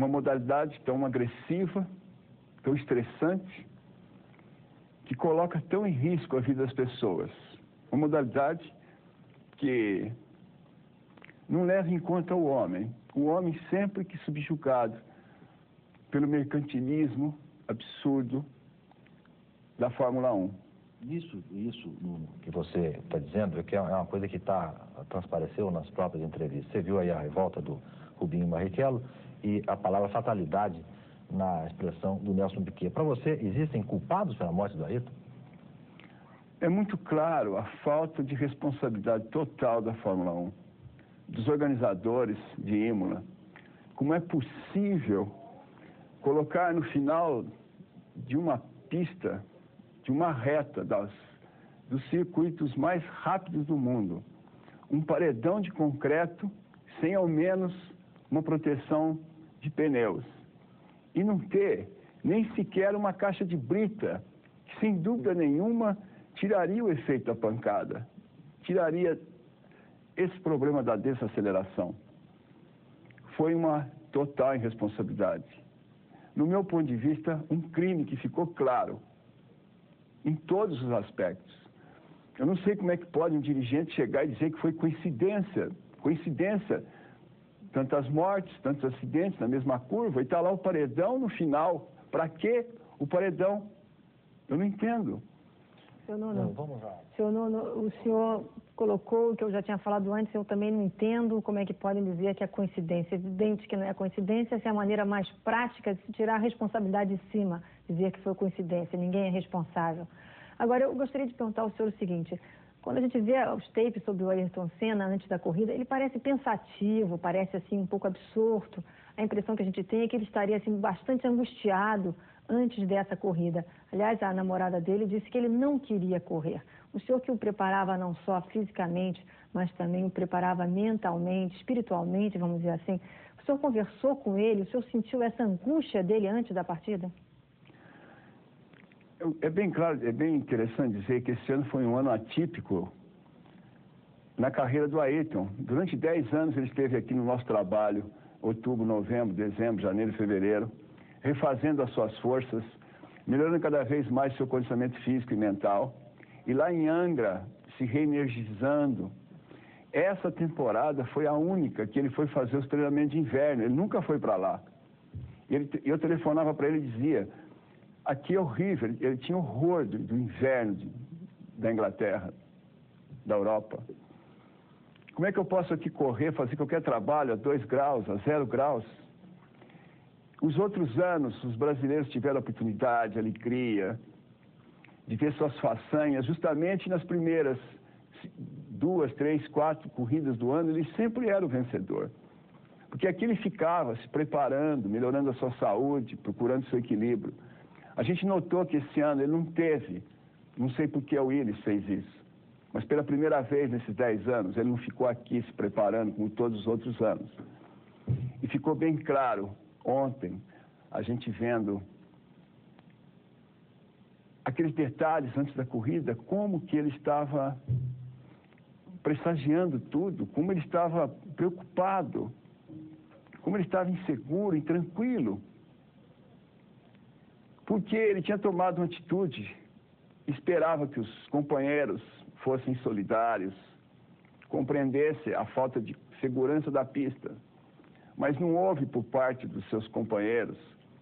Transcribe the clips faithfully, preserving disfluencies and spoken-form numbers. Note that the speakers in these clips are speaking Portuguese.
uma modalidade tão agressiva, tão estressante, que coloca tão em risco a vida das pessoas. Uma modalidade que não leva em conta o homem. O homem sempre que subjugado pelo mercantilismo absurdo da Fórmula um. Isso, isso que você está dizendo é que é uma coisa que tá, transpareceu nas próprias entrevistas. Você viu aí a revolta do Rubinho Barrichello e a palavra fatalidade na expressão do Nelson Piquet. Para você, existem culpados pela morte do Ayrton? É muito claro a falta de responsabilidade total da Fórmula um, dos organizadores de Imola. Como é possível colocar no final de uma pista, de uma reta das, dos circuitos mais rápidos do mundo, um paredão de concreto sem ao menos uma proteção de pneus. E não ter nem sequer uma caixa de brita, que sem dúvida nenhuma tiraria o efeito da pancada, tiraria esse problema da desaceleração. Foi uma total irresponsabilidade. No meu ponto de vista, um crime que ficou claro em todos os aspectos. Eu não sei como é que pode um dirigente chegar e dizer que foi coincidência, coincidência, tantas mortes, tantos acidentes na mesma curva, e está lá o paredão no final. Para quê o paredão? Eu não entendo. Seu Nuno, não, vamos lá. Seu Nuno, o senhor colocou o que eu já tinha falado antes, eu também não entendo como é que podem dizer que é coincidência. É evidente que não é coincidência, essa é a maneira mais prática de se tirar a responsabilidade de cima, dizer que foi coincidência, ninguém é responsável. Agora, eu gostaria de perguntar ao senhor o seguinte: quando a gente vê os tapes sobre o Ayrton Senna antes da corrida, ele parece pensativo, parece assim um pouco absorto. A impressão que a gente tem é que ele estaria assim bastante angustiado antes dessa corrida. Aliás, a namorada dele disse que ele não queria correr. O senhor que o preparava não só fisicamente, mas também o preparava mentalmente, espiritualmente, vamos dizer assim. O senhor conversou com ele, o senhor sentiu essa angústia dele antes da partida? É bem claro, é bem interessante dizer que esse ano foi um ano atípico na carreira do Ayrton. Durante dez anos ele esteve aqui no nosso trabalho, outubro, novembro, dezembro, janeiro, fevereiro, refazendo as suas forças, melhorando cada vez mais seu condicionamento físico e mental, e lá em Angra, se reenergizando. Essa temporada foi a única que ele foi fazer os treinamentos de inverno, ele nunca foi para lá. Ele, eu telefonava para ele e dizia: aqui é horrível, ele, ele tinha horror do, do inverno de, da Inglaterra, da Europa. Como é que eu posso aqui correr, fazer qualquer trabalho a dois graus, a zero graus? Os outros anos, os brasileiros tiveram a oportunidade, a alegria de ver suas façanhas, justamente nas primeiras duas, três, quatro corridas do ano, ele sempre era o vencedor. Porque aqui ele ficava se preparando, melhorando a sua saúde, procurando seu equilíbrio. A gente notou que esse ano ele não teve, não sei por que o Willis fez isso, mas pela primeira vez nesses dez anos, ele não ficou aqui se preparando como todos os outros anos. E ficou bem claro ontem, a gente vendo aqueles detalhes antes da corrida, como que ele estava pressagiando tudo, como ele estava preocupado, como ele estava inseguro, intranquilo. Porque ele tinha tomado uma atitude, esperava que os companheiros fossem solidários, compreendessem a falta de segurança da pista. Mas não houve por parte dos seus companheiros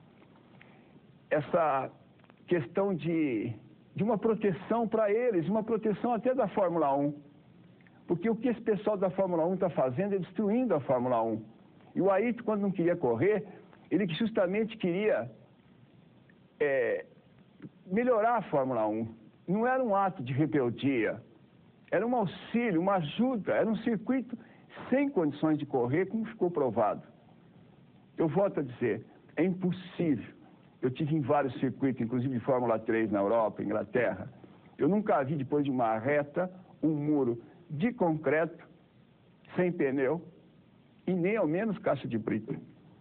essa questão de, de uma proteção para eles, uma proteção até da Fórmula um. Porque o que esse pessoal da Fórmula um está fazendo é destruindo a Fórmula um. E o Ayrton, quando não queria correr, ele justamente queria é, melhorar a Fórmula um. Não era um ato de rebeldia, era um auxílio, uma ajuda, era um circuito sem condições de correr, como ficou provado. Eu volto a dizer, é impossível. Eu tive em vários circuitos, inclusive de Fórmula três na Europa, Inglaterra. Eu nunca vi, depois de uma reta, um muro de concreto, sem pneu, e nem ao menos caixa de brita.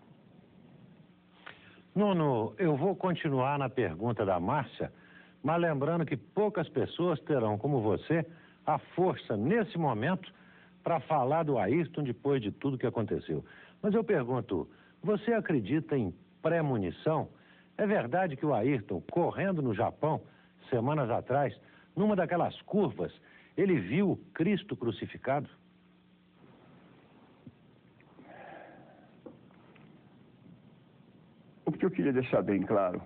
Nuno, eu vou continuar na pergunta da Márcia, mas lembrando que poucas pessoas terão, como você, a força, nesse momento, para falar do Ayrton depois de tudo que aconteceu. Mas eu pergunto, você acredita em pré-munição? É verdade que o Ayrton, correndo no Japão, semanas atrás, numa daquelas curvas, ele viu Cristo crucificado? O que eu queria deixar bem claro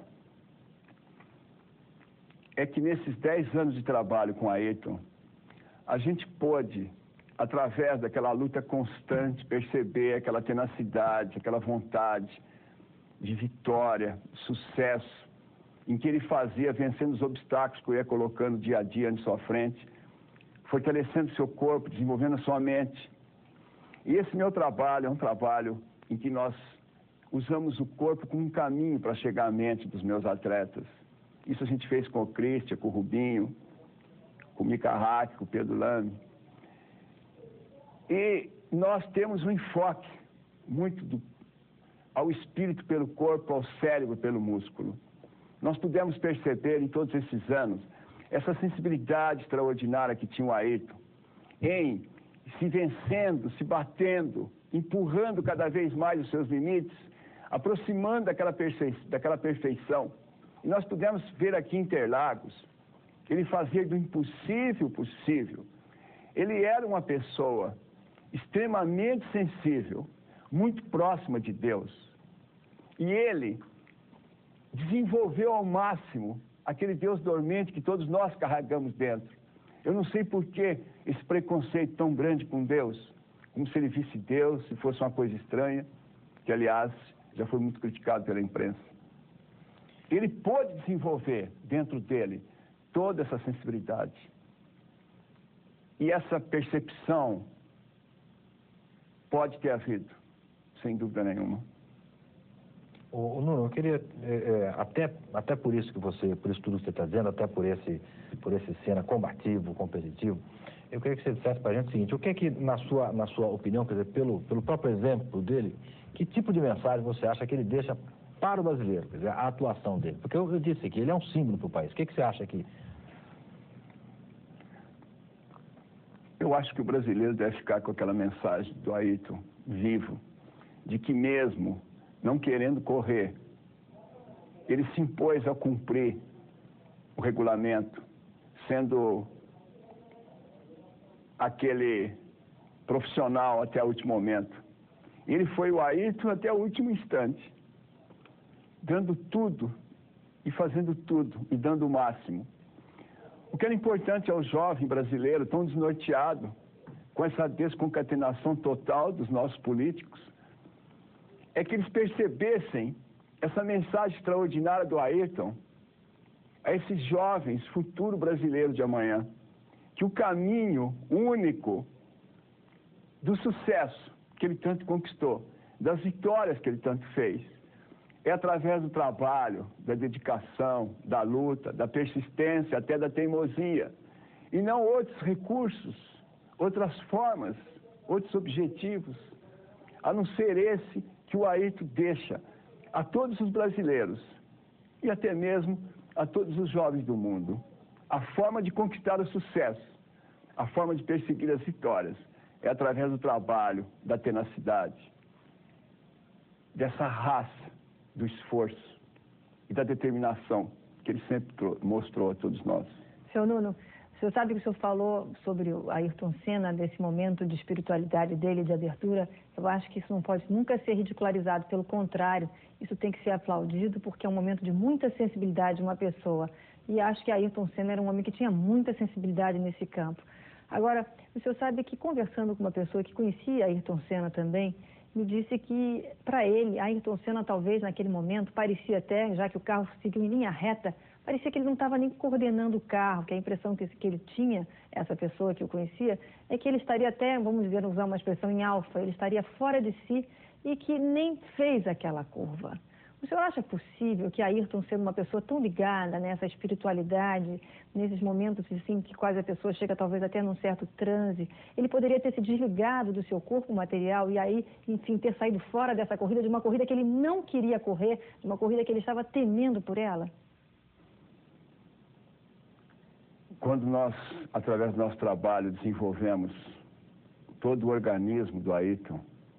é que nesses dez anos de trabalho com Ayrton, a gente pôde, através daquela luta constante, perceber aquela tenacidade, aquela vontade de vitória, sucesso, em que ele fazia, vencendo os obstáculos que eu ia colocando dia a dia em sua frente, fortalecendo seu corpo, desenvolvendo a sua mente. E esse meu trabalho é um trabalho em que nós usamos o corpo como um caminho para chegar à mente dos meus atletas. Isso a gente fez com o Christian, com o Rubinho, com o Mika Hack, com o Pedro Lame. E nós temos um enfoque muito do, ao espírito pelo corpo, ao cérebro pelo músculo. Nós pudemos perceber em todos esses anos essa sensibilidade extraordinária que tinha o Ayrton em se vencendo, se batendo, empurrando cada vez mais os seus limites, aproximando daquela, perfe... daquela perfeição. E nós pudemos ver aqui em Interlagos que ele fazia do impossível possível. Ele era uma pessoa extremamente sensível, muito próxima de Deus. E ele desenvolveu ao máximo aquele Deus dormente que todos nós carregamos dentro. Eu não sei por que esse preconceito tão grande com Deus, como se ele visse Deus, se fosse uma coisa estranha, que aliás já foi muito criticado pela imprensa. Ele pôde desenvolver dentro dele toda essa sensibilidade. E essa percepção pode ter havido, sem dúvida nenhuma. O, o Nuno, eu queria, é, é, até, até por isso que você, por isso tudo que você está dizendo, até por esse, por esse cena combativo, competitivo, eu queria que você dissesse para a gente o seguinte, o que é que, na sua, na sua opinião, quer dizer, pelo, pelo próprio exemplo dele, que tipo de mensagem você acha que ele deixa para o brasileiro, quer dizer, a atuação dele? Porque eu, eu disse aqui, ele é um símbolo para o país. O que, que você acha que... Eu acho que o brasileiro deve ficar com aquela mensagem do Ayrton vivo, de que mesmo não querendo correr, ele se impôs a cumprir o regulamento, sendo aquele profissional até o último momento. Ele foi o Ayrton até o último instante, dando tudo e fazendo tudo e dando o máximo. O que era importante ao jovem brasileiro, tão desnorteado, com essa desconcatenação total dos nossos políticos, é que eles percebessem essa mensagem extraordinária do Ayrton a esses jovens, futuro brasileiro de amanhã, que o caminho único do sucesso que ele tanto conquistou, das vitórias que ele tanto fez, é através do trabalho, da dedicação, da luta, da persistência, até da teimosia, e não outros recursos, outras formas, outros objetivos, a não ser esse que o Ayrton deixa a todos os brasileiros e até mesmo a todos os jovens do mundo. A forma de conquistar o sucesso, a forma de perseguir as vitórias, é através do trabalho, da tenacidade, dessa raça, do esforço e da determinação que ele sempre mostrou a todos nós. Seu Nuno, o senhor sabe que o senhor falou sobre o Ayrton Senna, desse momento de espiritualidade dele, de abertura. Eu acho que isso não pode nunca ser ridicularizado, pelo contrário, isso tem que ser aplaudido, porque é um momento de muita sensibilidade de uma pessoa. E acho que Ayrton Senna era um homem que tinha muita sensibilidade nesse campo. Agora, o senhor sabe que, conversando com uma pessoa que conhecia Ayrton Senna também, me disse que, para ele, Ayrton Senna, talvez, naquele momento, parecia até, já que o carro seguiu em linha reta, parecia que ele não estava nem coordenando o carro, que a impressão que, que ele tinha, essa pessoa que eu conhecia, é que ele estaria até, vamos dizer, usar uma expressão em alfa, ele estaria fora de si e que nem fez aquela curva. O senhor acha possível que Ayrton, sendo uma pessoa tão ligada nessa espiritualidade, nesses momentos assim, que quase a pessoa chega talvez até num certo transe, ele poderia ter se desligado do seu corpo material e aí, enfim, ter saído fora dessa corrida, de uma corrida que ele não queria correr, de uma corrida que ele estava temendo por ela? Quando nós, através do nosso trabalho, desenvolvemos todo o organismo do Ayrton,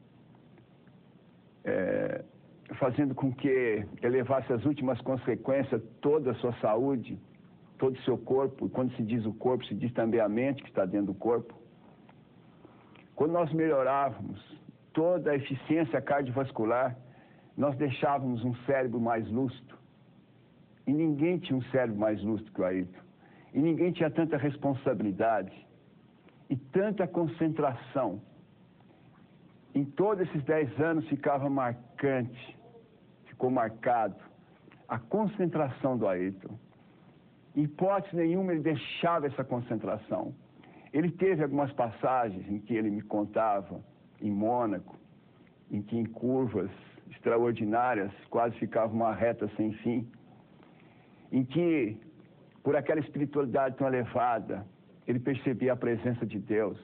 é, fazendo com que elevasse as últimas consequências toda a sua saúde, todo o seu corpo. E quando se diz o corpo, se diz também a mente que está dentro do corpo. Quando nós melhorávamos toda a eficiência cardiovascular, nós deixávamos um cérebro mais lúcido. E ninguém tinha um cérebro mais lúcido que o Ayrton. E ninguém tinha tanta responsabilidade e tanta concentração. Em todos esses dez anos ficava marcante, ficou marcado a concentração do Ayrton. Em hipótese nenhuma ele deixava essa concentração. Ele teve algumas passagens em que ele me contava, em Mônaco, em que em curvas extraordinárias quase ficava uma reta sem fim, em que, por aquela espiritualidade tão elevada, ele percebia a presença de Deus.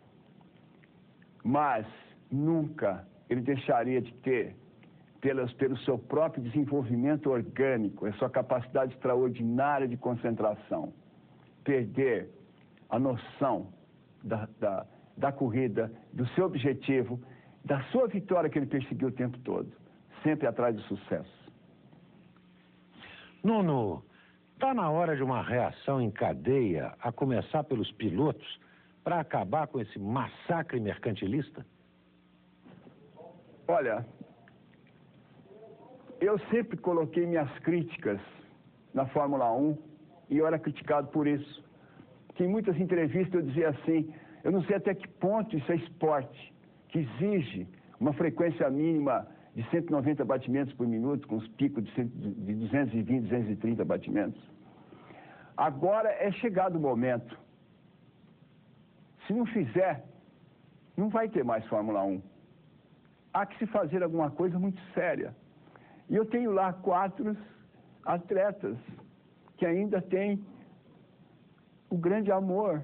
Mas nunca ele deixaria de ter, pelos, pelo seu próprio desenvolvimento orgânico, a sua capacidade extraordinária de concentração, perder a noção da, da, da corrida, do seu objetivo, da sua vitória que ele perseguiu o tempo todo, sempre atrás do sucesso. Nuno, está na hora de uma reação em cadeia, a começar pelos pilotos, para acabar com esse massacre mercantilista? Olha, eu sempre coloquei minhas críticas na Fórmula um e eu era criticado por isso. Que em muitas entrevistas eu dizia assim, eu não sei até que ponto isso é esporte, que exige uma frequência mínima de cento e noventa batimentos por minuto, com os picos de duzentos e vinte, duzentos e trinta batimentos. Agora é chegado o momento. Se não fizer, não vai ter mais Fórmula um. Há que se fazer alguma coisa muito séria. E eu tenho lá quatro atletas que ainda têm o grande amor.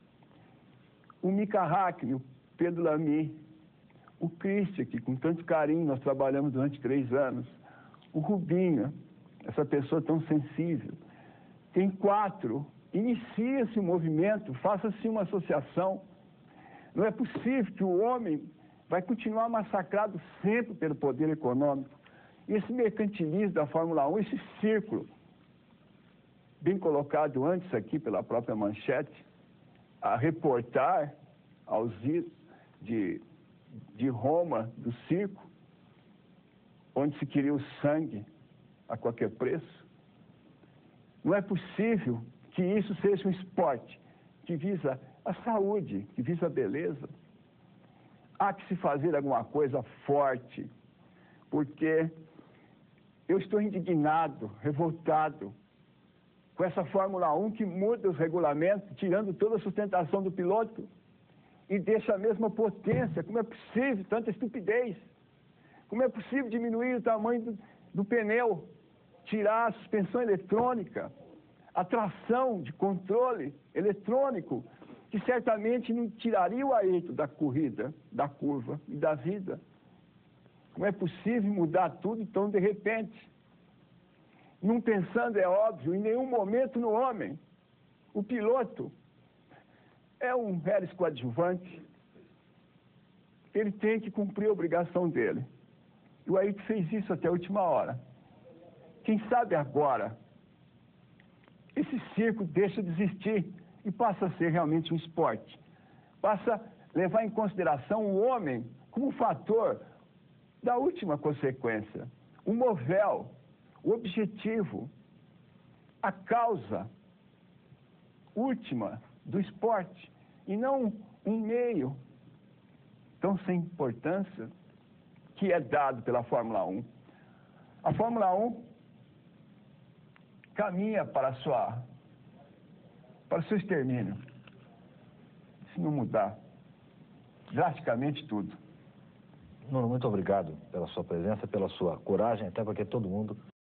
O Mika Hakkinen, o Pedro Lamy, o Christian, que com tanto carinho nós trabalhamos durante três anos, o Rubinho, essa pessoa tão sensível. Tem quatro. Inicia-se um movimento, faça-se uma associação. Não é possível que o homem vai continuar massacrado sempre pelo poder econômico. E esse mercantilismo da Fórmula um, esse círculo, bem colocado antes aqui pela própria manchete, a reportar aos de, de Roma, do circo, onde se queria o sangue a qualquer preço. Não é possível que isso seja um esporte que visa a saúde, que visa a beleza. Há que se fazer alguma coisa forte, porque eu estou indignado, revoltado com essa Fórmula um que muda os regulamentos, tirando toda a sustentação do piloto e deixa a mesma potência. Como é possível tanta estupidez? Como é possível diminuir o tamanho do, do pneu, tirar a suspensão eletrônica, a tração de controle eletrônico, que certamente não tiraria o Ayrton da corrida, da curva e da vida. Como é possível mudar tudo tão de repente? Não pensando, é óbvio, em nenhum momento no homem. O piloto é um mero coadjuvante. Ele tem que cumprir a obrigação dele. E o Ayrton fez isso até a última hora. Quem sabe agora, esse circo deixa de existir e passa a ser realmente um esporte. Passa a levar em consideração o homem como um fator da última consequência, o movel, o objetivo, a causa última do esporte, e não um meio tão sem importância que é dado pela Fórmula um. A Fórmula um caminha para a sua, para o seu extermínio, se não mudar drasticamente tudo. Nuno, muito obrigado pela sua presença, pela sua coragem, até porque todo mundo